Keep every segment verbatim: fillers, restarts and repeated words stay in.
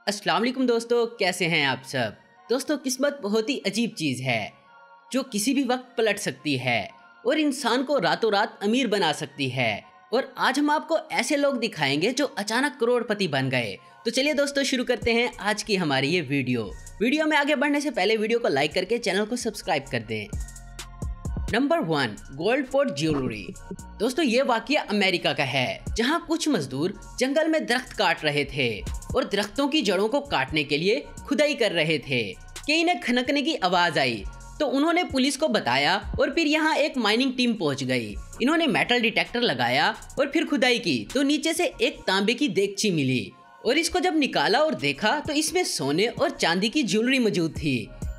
अस्सलाम वालेकुम दोस्तों, कैसे हैं आप सब। दोस्तों, किस्मत बहुत ही अजीब चीज़ है जो किसी भी वक्त पलट सकती है और इंसान को रातों रात अमीर बना सकती है। और आज हम आपको ऐसे लोग दिखाएंगे जो अचानक करोड़पति बन गए। तो चलिए दोस्तों, शुरू करते हैं आज की हमारी ये वीडियो। वीडियो में आगे बढ़ने से पहले वीडियो को लाइक करके चैनल को सब्सक्राइब कर दें। Number one, gold port jewellery. दोस्तों, ये वाकया अमेरिका का है, जहां कुछ मजदूर जंगल में दरख्त काट रहे थे और दरख्तों की जड़ों को काटने के लिए खुदाई कर रहे थे कि इन्हें खनकने की आवाज आई। तो उन्होंने पुलिस को बताया और फिर यहाँ एक माइनिंग टीम पहुंच गई। इन्होंने मेटल डिटेक्टर लगाया और फिर खुदाई की तो नीचे से एक तांबे की देगची मिली और इसको जब निकाला और देखा तो इसमें सोने और चांदी की ज्वेलरी मौजूद थी।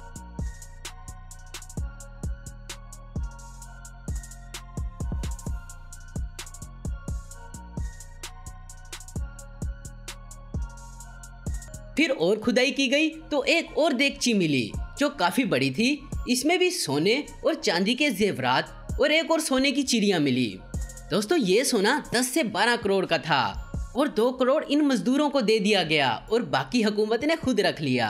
फिर और खुदाई की गई तो एक और देगची मिली जो काफी बड़ी थी। इसमें भी सोने और चांदी के जेवरात और एक और सोने की चिड़िया मिली। दोस्तों, ये सोना दस से बारह करोड़ का था और दो करोड़ इन मजदूरों को दे दिया गया और बाकी हुकूमत ने खुद रख लिया।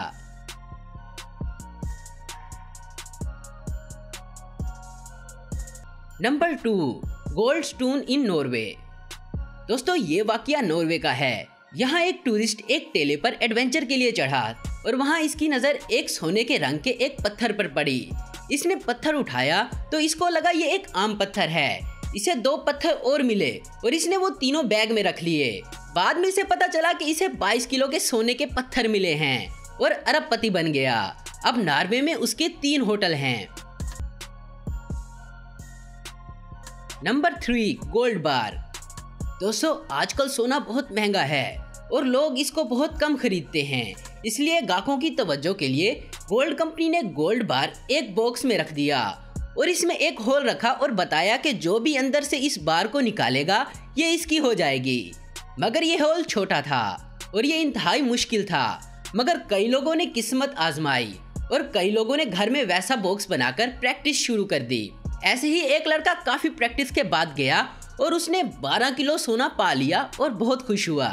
Number two, gold stone in Norway. दोस्तों, ये वाकया नॉर्वे का है। यहाँ एक टूरिस्ट एक टेले पर एडवेंचर के लिए चढ़ा और वहाँ इसकी नजर एक सोने के रंग के एक पत्थर पर पड़ी। इसने पत्थर उठाया तो इसको लगा ये एक आम पत्थर है। इसे दो पत्थर और मिले और इसने वो तीनों बैग में रख लिए। बाद में इसे पता चला कि इसे बाईस किलो के सोने के पत्थर मिले हैं और अरबपति बन गया। अब नॉर्वे में उसके तीन होटल हैं। Number three, gold bar. दोस्तों, आजकल सोना बहुत महंगा है और लोग इसको बहुत कम खरीदते हैं, इसलिए ग्राहकों की तवज्जो के लिए गोल्ड कंपनी ने गोल्ड बार एक बॉक्स में रख दिया और इसमें एक होल रखा और बताया कि जो भी अंदर से इस बार को निकालेगा ये इसकी हो जाएगी। मगर ये होल छोटा था और ये इंतहाई मुश्किल था। मगर कई लोगों ने किस्मत आजमाई और कई लोगों ने घर में वैसा बॉक्स बनाकर प्रैक्टिस शुरू कर दी। ऐसे ही एक लड़का काफी प्रैक्टिस के बाद गया और उसने बारह किलो सोना पा लिया और बहुत खुश हुआ।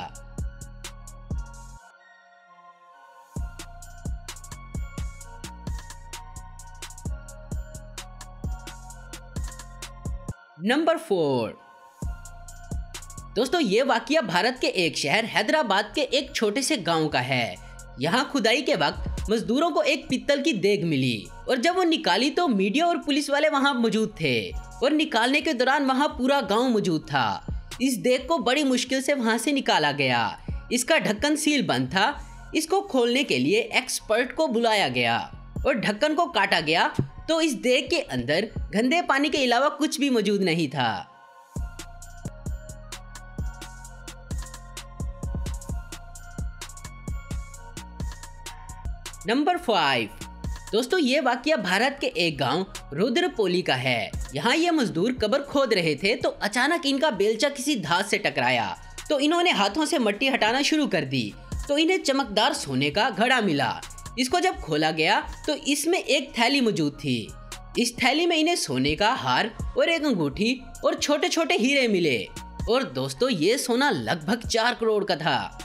Number four. दोस्तों, ये वाकया भारत के एक शहर हैदराबाद के एक छोटे से गांव का है। यहाँ खुदाई के वक्त मजदूरों को एक पित्तल की देग मिली और जब वो निकाली तो मीडिया और पुलिस वाले वहाँ मौजूद थे और निकालने के दौरान वहाँ पूरा गांव मौजूद था। इस देग को बड़ी मुश्किल से वहाँ से निकाला गया। इसका ढक्कन सील बंद था। इसको खोलने के लिए एक्सपर्ट को बुलाया गया और ढक्कन को काटा गया तो इस देग के अंदर गंदे पानी के अलावा कुछ भी मौजूद नहीं था। Number five. दोस्तों, ये वाकया भारत के एक गांव रुद्रपोली का है। यहाँ ये मजदूर कब्र खोद रहे थे तो अचानक इनका बेलचा किसी धात से टकराया तो इन्होंने हाथों से मिट्टी हटाना शुरू कर दी तो इन्हें चमकदार सोने का घड़ा मिला। इसको जब खोला गया तो इसमें एक थैली मौजूद थी। इस थैली में इन्हें सोने का हार और एक अंगूठी और छोटे छोटे हीरे मिले। और दोस्तों, ये सोना लगभग चार करोड़ का था।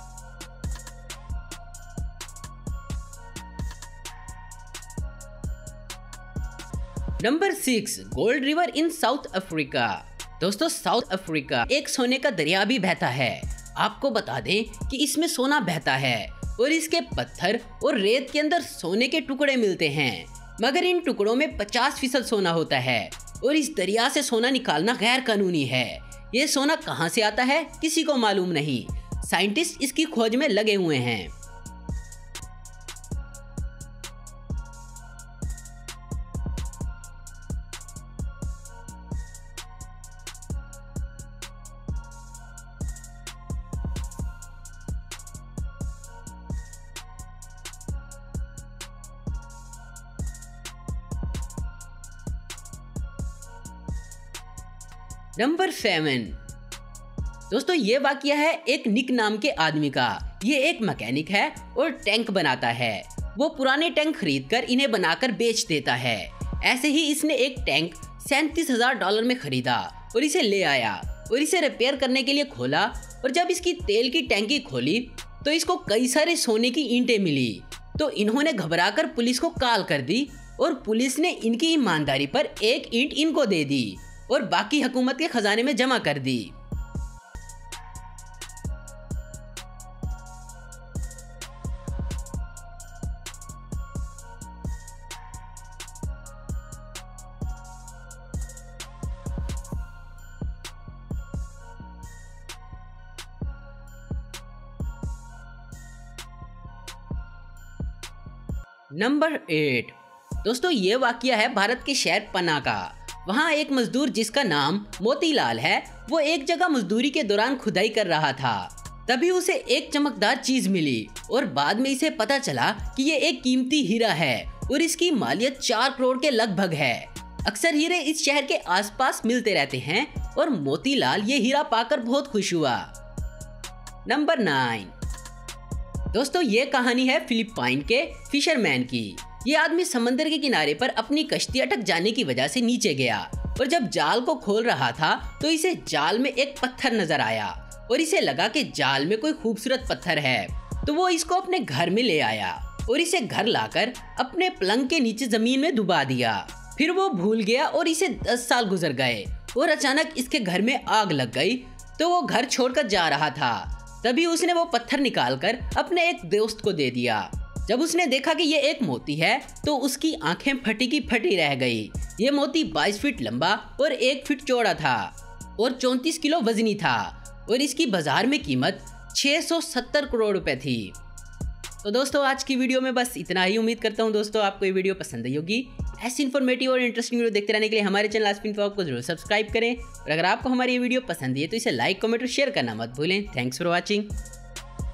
Number six, gold river in South Africa. दोस्तों, साउथ अफ्रीका एक सोने का दरिया भी बहता है। आपको बता दें कि इसमें सोना बहता है और इसके पत्थर और रेत के अंदर सोने के टुकड़े मिलते हैं। मगर इन टुकड़ों में पचास फीसद सोना होता है और इस दरिया से सोना निकालना गैर कानूनी है। ये सोना कहाँ से आता है किसी को मालूम नहीं। साइंटिस्ट इसकी खोज में लगे हुए हैं। Number seven. दोस्तों, ये वाकया है एक निक नाम के आदमी का। ये एक मैकेनिक है और टैंक बनाता है। वो पुराने टैंक खरीदकर इन्हें बनाकर बेच देता है। ऐसे ही इसने एक टैंक सैंतीस हजार डॉलर में खरीदा और इसे ले आया और इसे रिपेयर करने के लिए खोला और जब इसकी तेल की टैंकी खोली तो इसको कई सारे सोने की ईंटें मिली। तो इन्होंने घबराकर पुलिस को कॉल कर दी और पुलिस ने इनकी ईमानदारी पर एक ईंट इनको दे दी और बाकी हुकूमत के खजाने में जमा कर दी। Number eight. दोस्तों ये वाकया है भारत के शहर पन्ना का। वहाँ एक मजदूर जिसका नाम मोतीलाल है, वो एक जगह मजदूरी के दौरान खुदाई कर रहा था। तभी उसे एक चमकदार चीज मिली और बाद में इसे पता चला कि ये एक कीमती हीरा है और इसकी मालियत चार करोड़ के लगभग है। अक्सर हीरे इस शहर के आसपास मिलते रहते हैं और मोतीलाल ये हीरा पाकर बहुत खुश हुआ। Number nine. दोस्तों ये कहानी है फिलिपाइन के फिशरमैन की। ये आदमी समंदर के किनारे पर अपनी कश्ती अटक जाने की वजह से नीचे गया और जब जाल को खोल रहा था तो इसे जाल में एक पत्थर नजर आया और इसे लगा कि जाल में कोई खूबसूरत पत्थर है। तो वो इसको अपने घर में ले आया और इसे घर लाकर अपने पलंग के नीचे जमीन में डुबा दिया। फिर वो भूल गया और इसे दस साल गुजर गए और अचानक इसके घर में आग लग गई। तो वो घर छोड़कर जा रहा था, तभी उसने वो पत्थर निकालकर अपने एक दोस्त को दे दिया। जब उसने देखा कि ये एक मोती है तो उसकी आंखें फटी की फटी रह गई। ये मोती बाईस फीट लंबा और एक फीट चौड़ा था और चौंतीस किलो वजनी था और इसकी बाजार में कीमत छह सौ सत्तर करोड़ रुपए थी। तो दोस्तों आज की वीडियो में बस इतना ही। उम्मीद करता हूँ दोस्तों आपको ये वीडियो पसंद आई होगी। ऐसी इन्फॉर्मेटिव और इंटरेस्टिंग वीडियो देखते रहने के लिए हमारे चैनल आस्पिन फॉर को जरूर सब्सक्राइब करें और अगर आपको हमारी ये वीडियो पसंद है तो इसे लाइक कमेंट और शेयर करना मत भूलें। Thanks for watching.